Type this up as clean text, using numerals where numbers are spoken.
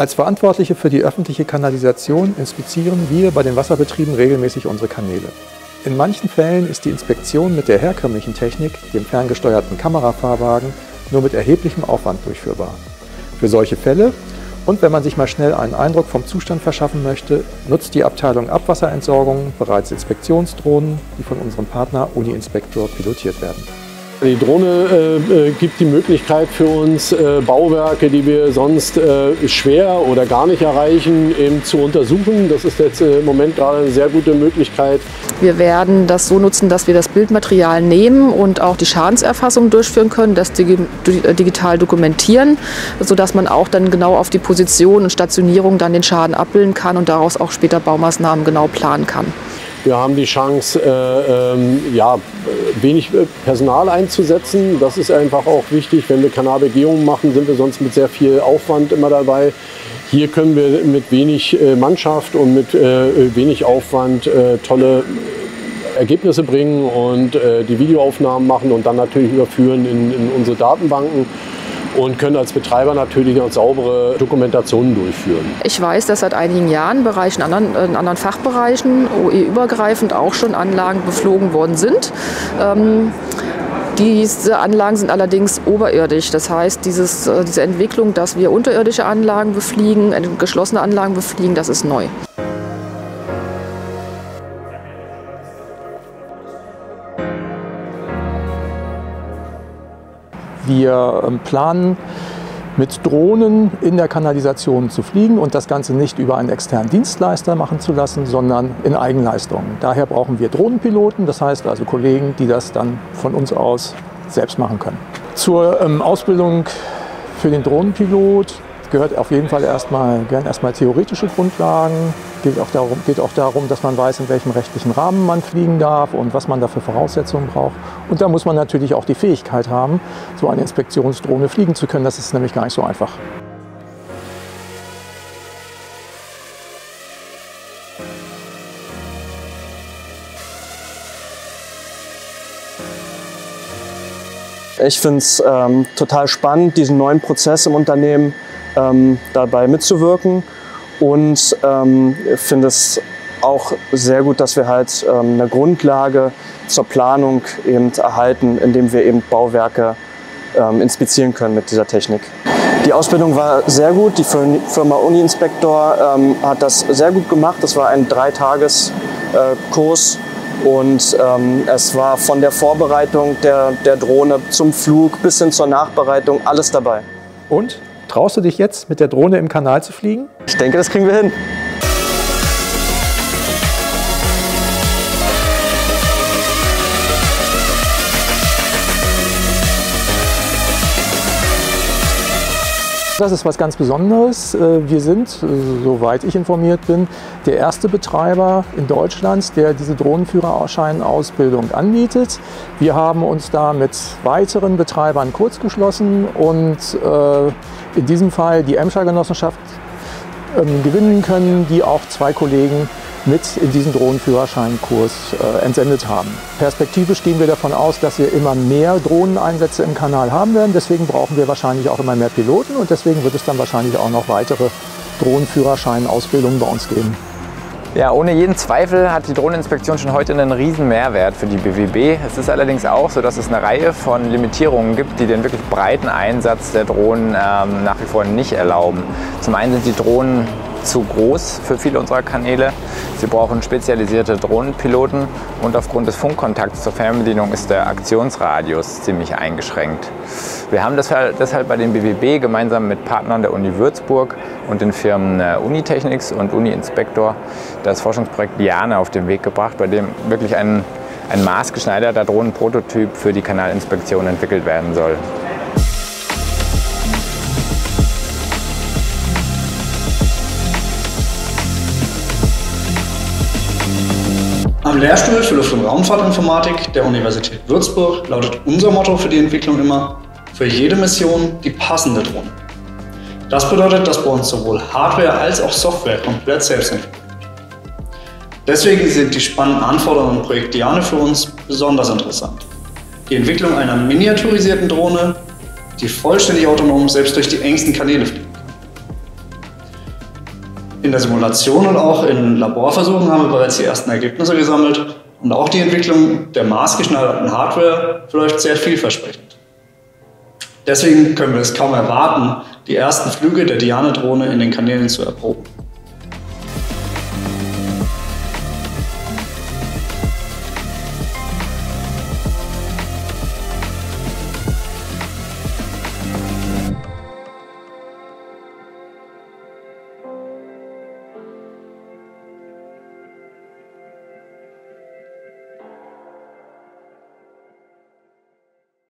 Als Verantwortliche für die öffentliche Kanalisation inspizieren wir bei den Wasserbetrieben regelmäßig unsere Kanäle. In manchen Fällen ist die Inspektion mit der herkömmlichen Technik, dem ferngesteuerten Kamerafahrwagen, nur mit erheblichem Aufwand durchführbar. Für solche Fälle und wenn man sich mal schnell einen Eindruck vom Zustand verschaffen möchte, nutzt die Abteilung Abwasserentsorgung bereits Inspektionsdrohnen, die von unserem Partner Uni Inspector pilotiert werden. Die Drohne gibt die Möglichkeit für uns, Bauwerke, die wir sonst schwer oder gar nicht erreichen, eben zu untersuchen. Das ist jetzt im Moment gerade eine sehr gute Möglichkeit. Wir werden das so nutzen, dass wir das Bildmaterial nehmen und auch die Schadenserfassung durchführen können, das digital dokumentieren, sodass man auch dann genau auf die Position und Stationierung dann den Schaden abbilden kann und daraus auch später Baumaßnahmen genau planen kann. Wir haben die Chance, wenig Personal einzusetzen. Das ist einfach auch wichtig. Wenn wir Kanalbegehungen machen, sind wir sonst mit sehr viel Aufwand immer dabei. Hier können wir mit wenig Mannschaft und mit wenig Aufwand tolle Ergebnisse bringen und die Videoaufnahmen machen und dann natürlich überführen in unsere Datenbanken. Und können als Betreiber natürlich auch saubere Dokumentationen durchführen. Ich weiß, dass seit einigen Jahren in anderen Fachbereichen OE-übergreifend auch schon Anlagen beflogen worden sind. Diese Anlagen sind allerdings oberirdisch. Das heißt, diese Entwicklung, dass wir unterirdische Anlagen befliegen, geschlossene Anlagen befliegen, das ist neu. Wir planen, mit Drohnen in der Kanalisation zu fliegen und das Ganze nicht über einen externen Dienstleister machen zu lassen, sondern in Eigenleistung. Daher brauchen wir Drohnenpiloten, das heißt also Kollegen, die das dann von uns aus selbst machen können. Zur Ausbildung für den Drohnenpilot gehört auf jeden Fall erstmal theoretische Grundlagen. Geht auch darum, dass man weiß, in welchem rechtlichen Rahmen man fliegen darf und was man da für Voraussetzungen braucht. Und da muss man natürlich auch die Fähigkeit haben, so eine Inspektionsdrohne fliegen zu können. Das ist nämlich gar nicht so einfach. Ich finde es total spannend, diesen neuen Prozess im Unternehmen dabei mitzuwirken und finde es auch sehr gut, dass wir halt eine Grundlage zur Planung eben erhalten, indem wir eben Bauwerke inspizieren können mit dieser Technik. Die Ausbildung war sehr gut, die Firma Uni Inspector hat das sehr gut gemacht, das war ein 3-Tages-Kurs. Und es war von der Vorbereitung der Drohne zum Flug bis hin zur Nachbereitung alles dabei. Und? Traust du dich jetzt, mit der Drohne im Kanal zu fliegen? Ich denke, das kriegen wir hin. Das ist was ganz Besonderes. Wir sind, soweit ich informiert bin, der erste Betreiber in Deutschland, der diese Drohnenführerausschein-Ausbildung anbietet. Wir haben uns da mit weiteren Betreibern kurzgeschlossen und in diesem Fall die Emscher Genossenschaft gewinnen können, die auch 2 Kollegen mit in diesen Drohnenführerscheinkurs entsendet haben. Perspektivisch gehen wir davon aus, dass wir immer mehr Drohneneinsätze im Kanal haben werden. Deswegen brauchen wir wahrscheinlich auch immer mehr Piloten und deswegen wird es dann wahrscheinlich auch noch weitere Drohnenführerschein-Ausbildungen bei uns geben. Ja, ohne jeden Zweifel hat die Drohneninspektion schon heute einen riesen Mehrwert für die BWB. Es ist allerdings auch so, dass es eine Reihe von Limitierungen gibt, die den wirklich breiten Einsatz der Drohnen nach wie vor nicht erlauben. Zum einen sind die Drohnen zu groß für viele unserer Kanäle. Sie brauchen spezialisierte Drohnenpiloten und aufgrund des Funkkontakts zur Fernbedienung ist der Aktionsradius ziemlich eingeschränkt. Wir haben deshalb bei den BWB gemeinsam mit Partnern der Uni Würzburg und den Firmen Unitechnics und Uni Inspector das Forschungsprojekt Diane auf den Weg gebracht, bei dem wirklich ein maßgeschneiderter Drohnenprototyp für die Kanalinspektion entwickelt werden soll. Am Lehrstuhl für Luft- und Raumfahrtinformatik der Universität Würzburg lautet unser Motto für die Entwicklung immer: für jede Mission die passende Drohne. Das bedeutet, dass bei uns sowohl Hardware als auch Software komplett selbst entwickelt wird. Deswegen sind die spannenden Anforderungen im Projekt Diane für uns besonders interessant. Die Entwicklung einer miniaturisierten Drohne, die vollständig autonom selbst durch die engsten Kanäle fliegen kann. In der Simulation und auch in Laborversuchen haben wir bereits die ersten Ergebnisse gesammelt und auch die Entwicklung der maßgeschneiderten Hardware verläuft sehr vielversprechend. Deswegen können wir es kaum erwarten, die ersten Flüge der Diane-Drohne in den Kanälen zu erproben.